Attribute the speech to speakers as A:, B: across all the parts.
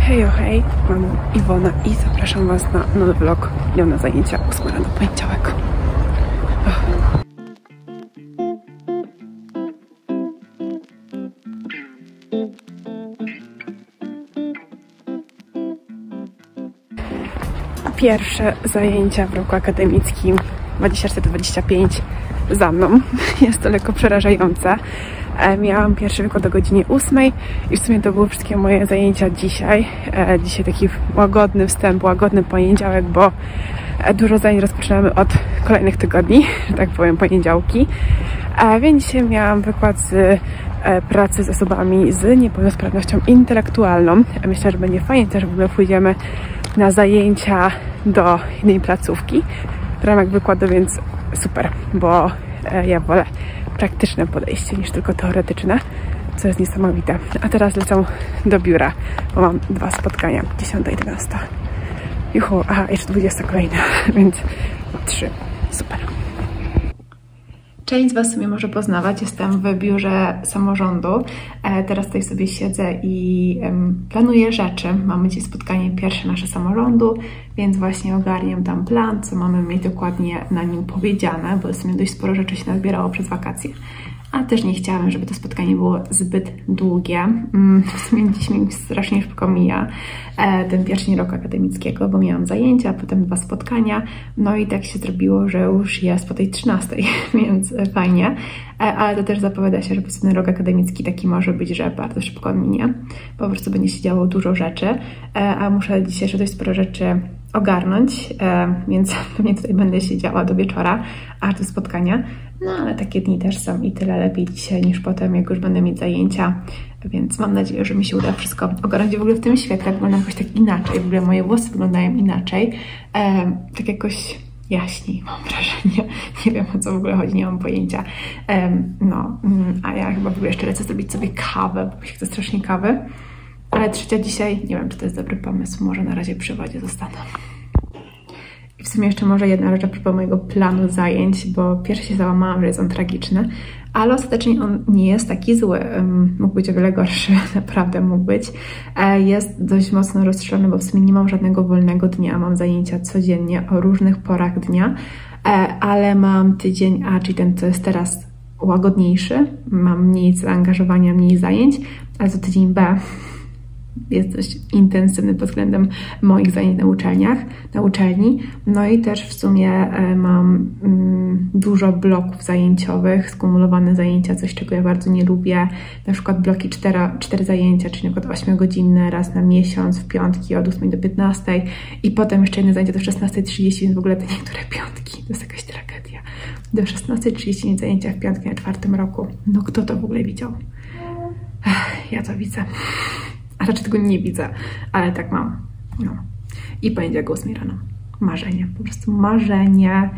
A: Hej, mam Iwona i zapraszam Was na nowy vlog. Idę na zajęcia 8 rano poniedziałek. Pierwsze zajęcia w roku akademickim 2025 za mną. Jest to lekko przerażające. Miałam pierwszy wykład o godzinie 8 i w sumie to były wszystkie moje zajęcia dzisiaj. Dzisiaj taki łagodny wstęp, łagodny poniedziałek, bo dużo zajęć rozpoczynamy od kolejnych tygodni, że tak powiem, poniedziałki. Więc dzisiaj miałam wykład z pracy z osobami z niepełnosprawnością intelektualną. Myślę, że będzie fajnie, też w ogóle pójdziemy na zajęcia do jednej placówki w ramach wykładu, więc super, bo ja wolę praktyczne podejście niż tylko teoretyczne, co jest niesamowite. A teraz lecę do biura, bo mam 2 spotkania, 10 i 11. Juhu, aha, jeszcze 20 kolejne, więc 3. Super. Część z Was mnie może poznawać, jestem w biurze samorządu. Teraz tutaj sobie siedzę i planuję rzeczy. Mamy dzisiaj spotkanie pierwsze nasze samorządu, więc właśnie ogarniam tam plan, co mamy mieć dokładnie na nim powiedziane, bo w sumie dość sporo rzeczy się nazbierało przez wakacje. A też nie chciałam, żeby to spotkanie było zbyt długie. W sumie dziś mi strasznie szybko mija ten pierwszy rok akademickiego, bo miałam zajęcia, potem 2 spotkania, no i tak się zrobiło, że już jest po tej 13, więc fajnie. Ale to też zapowiada się, że ten rok akademicki taki może być, że bardzo szybko minie. Po prostu będzie się działo dużo rzeczy, a muszę dzisiaj jeszcze dość sporo rzeczy ogarnąć, więc pewnie tutaj będę siedziała do wieczora, aż do spotkania. No ale takie dni też są i tyle lepiej dzisiaj niż potem, jak już będę mieć zajęcia, więc mam nadzieję, że mi się uda wszystko ogarnąć. W ogóle w tym świetle wyglądam jakoś tak inaczej, w ogóle moje włosy wyglądają inaczej, tak jakoś jaśniej, mam wrażenie. Nie wiem, o co w ogóle chodzi, nie mam pojęcia. A ja chyba w ogóle jeszcze lecę zrobić sobie kawę, bo chcę strasznie kawy. Ale 3 dzisiaj, nie wiem, czy to jest dobry pomysł, może na razie przy wodzie zostanę. I w sumie jeszcze może jedna rzecz a propos mojego planu zajęć, bo pierwszy się załamałam, że jest on tragiczny, ale ostatecznie on nie jest taki zły. Mógł być o wiele gorszy, naprawdę mógł być. Jest dość mocno rozszerzony, bo w sumie nie mam żadnego wolnego dnia, mam zajęcia codziennie o różnych porach dnia, ale mam tydzień A, czyli ten, co jest teraz łagodniejszy, mam mniej zaangażowania, mniej zajęć, ale to tydzień B jest dość intensywny pod względem moich zajęć na uczelni. No i też w sumie mam dużo bloków zajęciowych, skumulowane zajęcia, coś czego ja bardzo nie lubię. Na przykład bloki 4 zajęcia, czyli na przykład 8-godzinne raz na miesiąc, w piątki od 8 do 15 i potem jeszcze jedno zajęcie do 16:30, więc w ogóle te niektóre piątki, to jest jakaś tragedia. Do 16:30 zajęcia w piątki na 4. roku. No kto to w ogóle widział? Ja to widzę. A raczej tego nie widzę, ale tak mam. No. I poniedziałek o 8 rano. Marzenie, po prostu marzenie.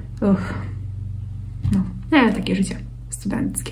A: No, ale takie życie studenckie.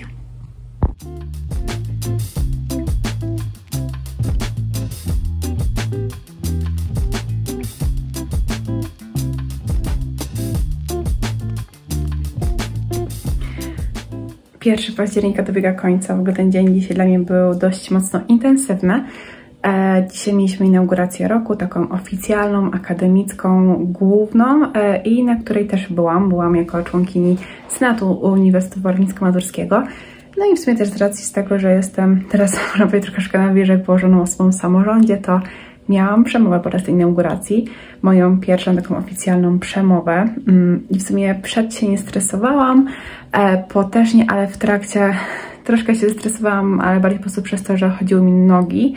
A: Pierwszy października dobiega końca. W ogóle ten dzień dzisiaj dla mnie był dość mocno intensywny. Dzisiaj mieliśmy inaugurację roku, taką oficjalną, akademicką, główną i na której też byłam jako członkini Senatu Uniwersytetu Warmińsko-Mazurskiego. No i w sumie też z racji z tego, że jestem teraz można powiedzieć troszkę na wyżej położoną osobą w samorządzie, to miałam przemowę podczas tej inauguracji, moją pierwszą taką oficjalną przemowę i w sumie przed się nie stresowałam, po też nie, ale w trakcie troszkę się stresowałam, ale bardziej po prostu przez to, że chodziły mi nogi,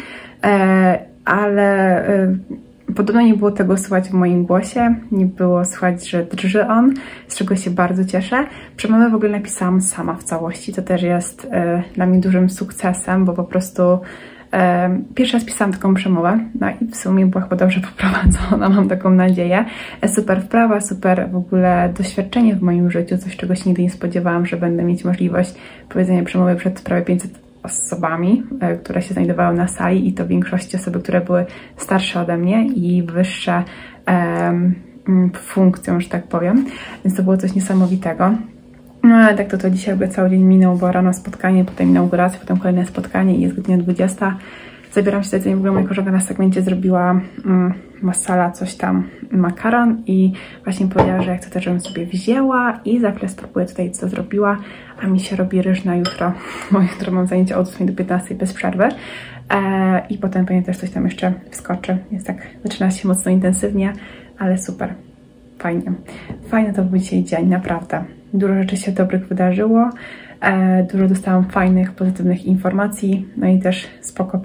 A: ale podobno nie było tego słychać w moim głosie, nie było słychać, że drży on, z czego się bardzo cieszę. Przemowę w ogóle napisałam sama w całości, to też jest dla mnie dużym sukcesem, bo po prostu pierwszy raz pisałam taką przemowę, no i w sumie była chyba dobrze poprowadzona, mam taką nadzieję. Super wprawa, super w ogóle doświadczenie w moim życiu, coś czego się nigdy nie spodziewałam, że będę mieć możliwość powiedzenia przemowy przed prawie 500 osobami, które się znajdowały na sali i to w większości osoby, które były starsze ode mnie i wyższe funkcją, że tak powiem, więc to było coś niesamowitego. No ale tak to dzisiaj jakby cały dzień minął, bo rano spotkanie, potem inauguracja, potem kolejne spotkanie i jest godzina 20. zabieram się za jedzenie. W ogóle moja koleżanka na segmencie zrobiła masala, coś tam, makaron i właśnie powiedziała, że jak chcę, żebym sobie wzięła i za chwilę spróbuję tutaj, co zrobiła, a mi się robi ryż na jutro, bo jutro mam zajęcia od 8 do 15 bez przerwy i potem pewnie też coś tam jeszcze wskoczy, więc tak zaczyna się mocno intensywnie, ale super, fajnie. Fajny to był dzisiaj dzień, naprawdę. Dużo rzeczy się dobrych wydarzyło, dużo dostałam fajnych, pozytywnych informacji, no i też spoko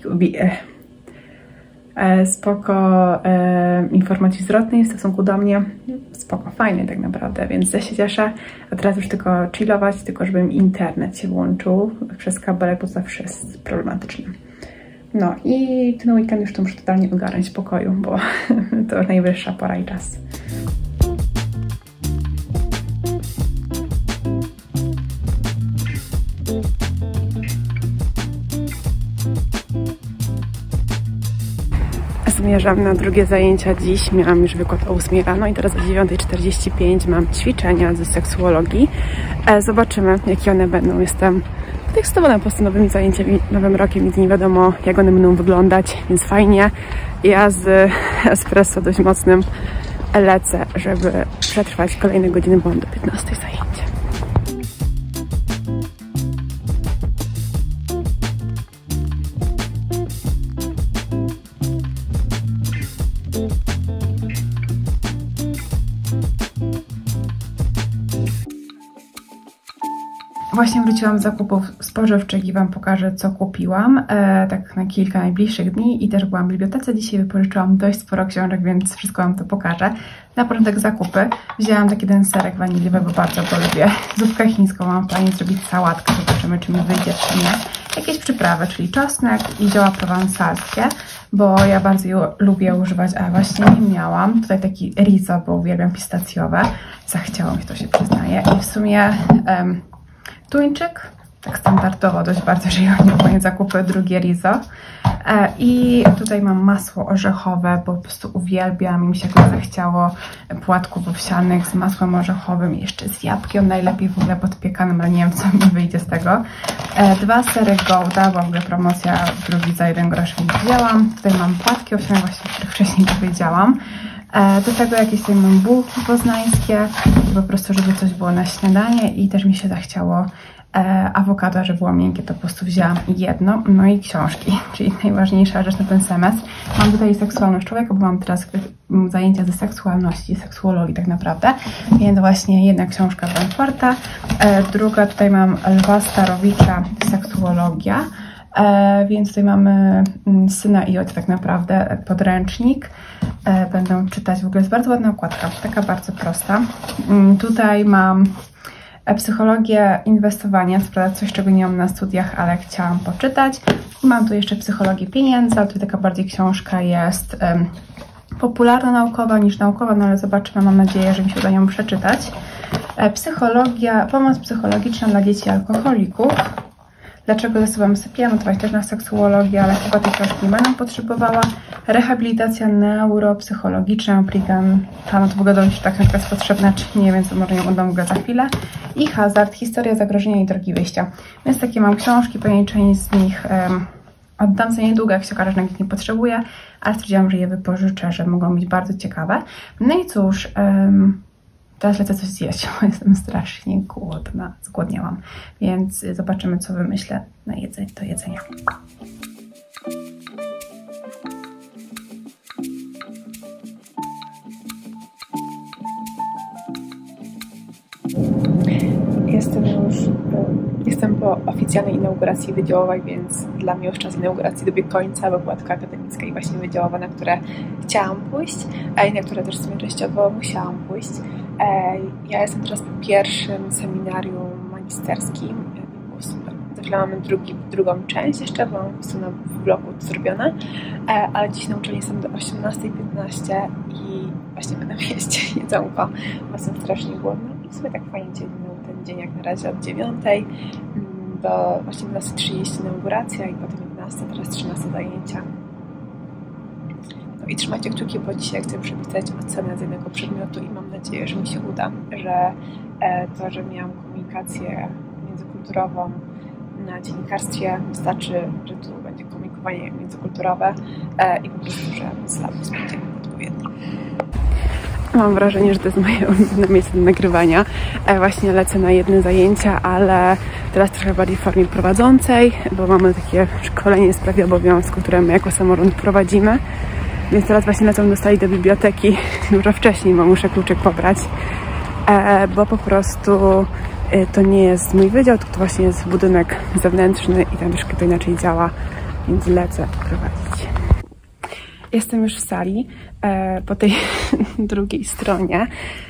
A: informacji zwrotnej w stosunku do mnie. Spoko, fajnie tak naprawdę, więc ja się cieszę. A teraz już tylko chillować, tylko żeby mi internet się włączył przez kabelek, bo zawsze jest problematyczne. No i ten weekend już to muszę totalnie ogarnąć w pokoju, bo to najwyższa pora i czas. Zmierzam na drugie zajęcia dziś. Miałam już wykład o 8 rano i teraz o 9:45 mam ćwiczenia ze seksuologii. Zobaczymy, jakie one będą. Jestem podekscytowana po prostu nowymi zajęciami, nowym rokiem. Nigdy nie wiadomo, jak one będą wyglądać, więc fajnie. Ja z espresso dość mocnym lecę, żeby przetrwać kolejne godziny, bo mam do 15 zajęcie. Właśnie wróciłam z zakupów spożywczych i Wam pokażę, co kupiłam, tak na kilka najbliższych dni i też byłam w bibliotece. Dzisiaj wypożyczyłam dość sporo książek, więc wszystko Wam to pokażę. Na początek zakupy. Wzięłam taki ten serek waniliowy, bo bardzo go lubię. Zupkę chińską, mam w planie zrobić sałatkę, zobaczymy, czy mi wyjdzie, czy nie. Jakieś przyprawy, czyli czosnek i zioła prowansalskie, bo ja bardzo lubię używać, a właśnie nie miałam. Tutaj taki rizo, bo uwielbiam pistacjowe. Zachciało mi, to się przyznaje. I w sumie tuńczyk, tak standardowo, dość bardzo żyjący moje zakupy, drugie rizo. I tutaj mam masło orzechowe, bo po prostu uwielbiam i mi się zachciało płatków owsianych z masłem orzechowym i jeszcze z jabłkiem, najlepiej w ogóle podpiekanym, ale nie wiem, co mi wyjdzie z tego. 2 sery Gouda, bo w ogóle promocja drugi za 1 grosz, więc wzięłam. Tutaj mam płatki owsiane, właśnie o których wcześniej powiedziałam. Do tego jakieś tutaj mam bułki poznańskie, po prostu, żeby coś było na śniadanie i też mi się zachciało awokado, że było miękkie, to po prostu wzięłam jedno. No i książki, czyli najważniejsza rzecz na ten semestr. Mam tutaj seksualność człowieka, bo mam teraz zajęcia ze seksualności, seksuologii tak naprawdę, więc właśnie jedna książka Banforta, druga tutaj mam Lwa Starowicza, seksuologia, więc tutaj mamy Syna i Ojca tak naprawdę, podręcznik. Będę czytać, w ogóle jest bardzo ładna okładka, taka bardzo prosta. Tutaj mam psychologię inwestowania, sprawdzać coś, czego nie mam na studiach, ale chciałam poczytać. I mam tu jeszcze psychologię pieniędzy, ale tu taka bardziej książka jest popularno-naukowa niż naukowa, no ale zobaczymy, mam nadzieję, że mi się uda ją przeczytać. Psychologia, pomoc psychologiczna dla dzieci alkoholików. Dlaczego ze sobą sypiemy? To właśnie też na seksuologię, ale chyba tej książki nie będę potrzebowała. Rehabilitacja neuropsychologiczna, no to w ogóle do mnie, czy ta książka jest potrzebna, czy nie, więc może ją oddam w ogóle za chwilę. I Hazard, historia zagrożenia i drogi wyjścia. Więc takie mam książki, pewnie część z nich oddam za niedługo, jak się okaże, że nikt nie potrzebuje, ale stwierdziłam, że je wypożyczę, że mogą być bardzo ciekawe. No i cóż, teraz lecę coś zjeść, bo jestem strasznie głodna, zgłodniałam, więc zobaczymy, co wymyślę do jedzenia. Jestem po oficjalnej inauguracji wydziałowej, więc dla mnie już czas inauguracji dobiegł końca, bo była taka akademicka i właśnie wydziałowa, na które chciałam pójść, a na które też w sumie częściowo musiałam pójść. Ja jestem teraz po pierwszym seminarium magisterskim, było super. Za chwilę mamy drugą część jeszcze, bo są w bloku to zrobione, ale dziś nauczyli jestem do 18:15 i właśnie będę jeść jedzonko, bo jestem strasznie głodna i w sumie tak fajnie ten dzień jak na razie od 9 do 18:30 inauguracja i potem 11, teraz 13 zajęcia. No i trzymajcie kciuki, bo dzisiaj chcę przepisać ocenę z jednego przedmiotu i mam nadzieję, że mi się uda, że to, że miałam komunikację międzykulturową na dziennikarstwie, wystarczy, że tu będzie komunikować zachowanie międzykulturowe i po prostu, że status będzie odpowiedni. Mam wrażenie, że to jest moje ulubione miejsce do nagrywania. Właśnie lecę na jedne zajęcia, ale teraz trochę bardziej w formie prowadzącej, bo mamy takie szkolenie w sprawie obowiązku, które my jako samorząd prowadzimy. Więc teraz właśnie lecę dostali do biblioteki dużo wcześniej, bo muszę kluczyk pobrać, bo po prostu to nie jest mój wydział, to właśnie jest budynek zewnętrzny i tam troszkę to inaczej działa, więc lecę prowadzić. Jestem już w sali, po tej drugiej stronie.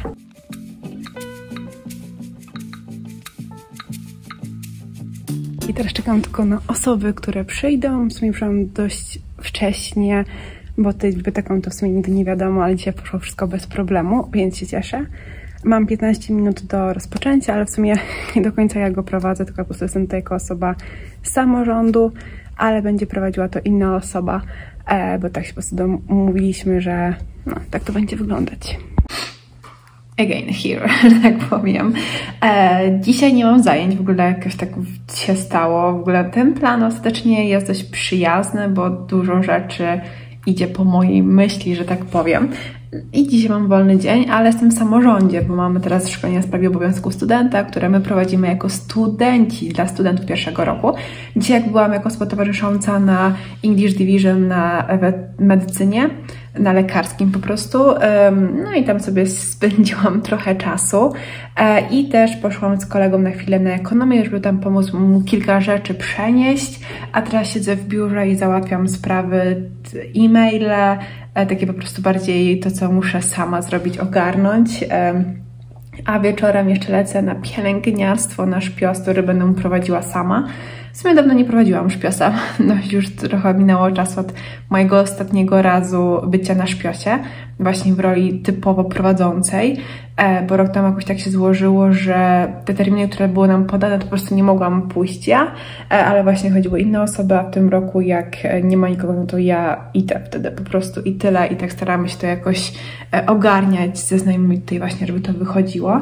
A: I teraz czekam tylko na osoby, które przyjdą. W sumie przyszłam dość wcześnie, bo tej biblioteką to w sumie nigdy nie wiadomo, ale dzisiaj poszło wszystko bez problemu, więc się cieszę. Mam 15 minut do rozpoczęcia, ale w sumie nie do końca ja go prowadzę, tylko po prostu jestem tutaj jako osoba z samorządu, ale będzie prowadziła to inna osoba, bo tak się po prostu umówiliśmy, że no, tak to będzie wyglądać. Again, here, tak powiem. Dzisiaj nie mam zajęć, w ogóle jakoś tak się stało. W ogóle ten plan ostatecznie jest dość przyjazny, bo dużo rzeczy idzie po mojej myśli, że tak powiem. I dzisiaj mam wolny dzień, ale jestem w samorządzie, bo mamy teraz szkolenie w sprawie obowiązku studenta, które my prowadzimy jako studenci dla studentów pierwszego roku. Dzisiaj jak byłam jako osoba towarzysząca na English Division na medycynie, na lekarskim po prostu, no i tam sobie spędziłam trochę czasu i też poszłam z kolegą na chwilę na ekonomię, żeby tam pomóc mu kilka rzeczy przenieść, a teraz siedzę w biurze i załatwiam sprawy, e-maile, takie po prostu bardziej to, co muszę sama zrobić, ogarnąć. A wieczorem jeszcze lecę na pielęgniarstwo, na szpios, który będę prowadziła sama. W sumie dawno nie prowadziłam szpiosa, no już trochę minęło czasu od mojego ostatniego razu bycia na szpiosie, właśnie w roli typowo prowadzącej, bo rok temu jakoś tak się złożyło, że te terminy, które były nam podane, to po prostu nie mogłam pójść ja, ale właśnie chodziło inne osoby, a w tym roku jak nie ma nikogo, no to ja idę wtedy po prostu i tyle i tak staramy się to jakoś ogarniać ze znajomymi tutaj właśnie, żeby to wychodziło.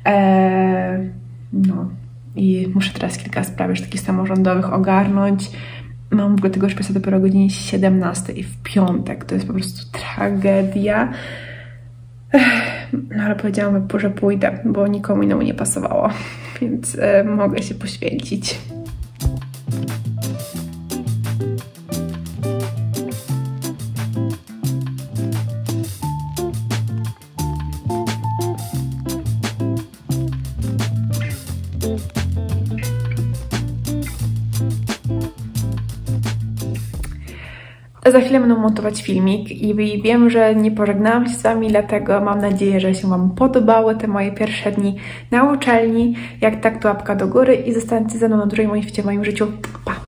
A: No. I muszę teraz kilka spraw już takich samorządowych ogarnąć. Mam w ogóle tego szpiosa dopiero o godzinie 17 i w piątek. To jest po prostu tragedia. No ale powiedziałam, że pójdę, bo nikomu innemu nie pasowało. Więc mogę się poświęcić. Za chwilę będę montować filmik i wiem, że nie pożegnałam się z Wami, dlatego mam nadzieję, że się Wam podobały te moje pierwsze dni na uczelni. Jak tak, to łapka do góry i zostańcie ze mną na dłużej w moim życiu. Pa!